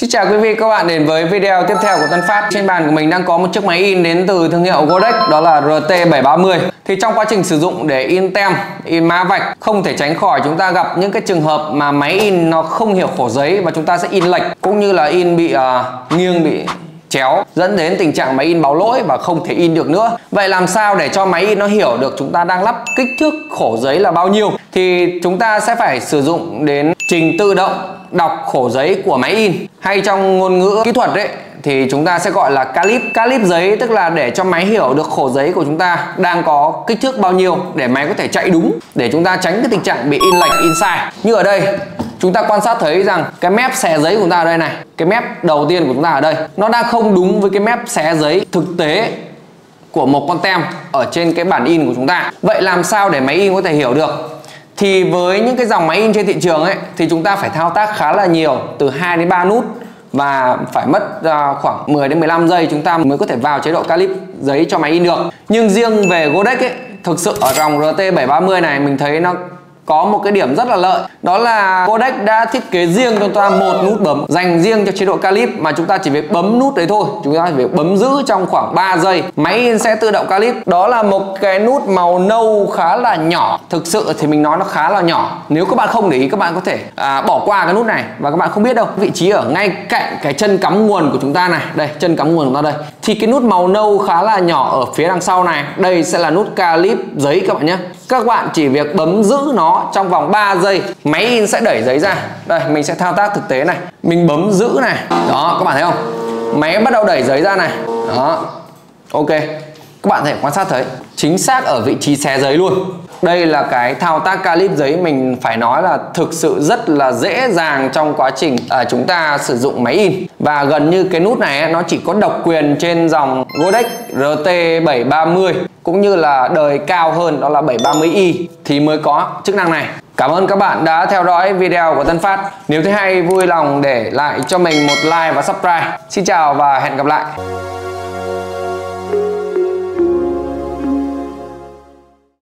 Xin chào quý vị các bạn đến với video tiếp theo của Tân Phát. Trên bàn của mình đang có một chiếc máy in đến từ thương hiệu Godex, đó là RT730. Thì trong quá trình sử dụng để in tem, in mã vạch, không thể tránh khỏi chúng ta gặp những cái trường hợp mà máy in nó không hiểu khổ giấy và chúng ta sẽ in lệch, cũng như là in bị nghiêng, bị chéo, dẫn đến tình trạng máy in báo lỗi và không thể in được nữa. Vậy làm sao để cho máy in nó hiểu được chúng ta đang lắp kích thước khổ giấy là bao nhiêu? Thì chúng ta sẽ phải sử dụng đến trình tự động đọc khổ giấy của máy in, hay trong ngôn ngữ kỹ thuật đấy thì chúng ta sẽ gọi là calip. Calip giấy tức là để cho máy hiểu được khổ giấy của chúng ta đang có kích thước bao nhiêu để máy có thể chạy đúng, để chúng ta tránh cái tình trạng bị in lệch, in sai. Như ở đây chúng ta quan sát thấy rằng cái mép xé giấy của chúng ta ở đây này, cái mép đầu tiên của chúng ta ở đây nó đang không đúng với cái mép xé giấy thực tế của một con tem ở trên cái bản in của chúng ta. Vậy làm sao để máy in có thể hiểu được? Thì với những cái dòng máy in trên thị trường ấy thì chúng ta phải thao tác khá là nhiều, từ 2 đến 3 nút, và phải mất khoảng 10 đến 15 giây chúng ta mới có thể vào chế độ calip giấy cho máy in được. Nhưng riêng về Godex ấy, thực sự ở dòng RT730 này mình thấy nó có một cái điểm rất là lợi, đó là Godex đã thiết kế riêng cho chúng ta một nút bấm dành riêng cho chế độ calip, mà chúng ta chỉ việc bấm nút đấy thôi, chúng ta chỉ việc bấm giữ trong khoảng 3 giây máy in sẽ tự động calip. Đó là một cái nút màu nâu khá là nhỏ, thực sự thì mình nói nó khá là nhỏ. Nếu các bạn không để ý các bạn có thể bỏ qua cái nút này và các bạn không biết đâu. Vị trí ở ngay cạnh cái chân cắm nguồn của chúng ta này, đây chân cắm nguồn của chúng ta đây, thì cái nút màu nâu khá là nhỏ ở phía đằng sau này, đây sẽ là nút calip giấy các bạn nhé. Các bạn chỉ việc bấm giữ nó trong vòng 3 giây, máy in sẽ đẩy giấy ra. Đây, mình sẽ thao tác thực tế này. Mình bấm giữ này. Đó, các bạn thấy không? Máy bắt đầu đẩy giấy ra này. Đó. Ok. Các bạn có thể quan sát thấy chính xác ở vị trí xé giấy luôn. Đây là cái thao tác calip giấy mình phải nói là thực sự rất là dễ dàng trong quá trình chúng ta sử dụng máy in. Và gần như cái nút này nó chỉ có độc quyền trên dòng Godex RT730, cũng như là đời cao hơn đó là 730i thì mới có chức năng này. Cảm ơn các bạn đã theo dõi video của Tân Phát. Nếu thấy hay, vui lòng để lại cho mình một like và subscribe. Xin chào và hẹn gặp lại.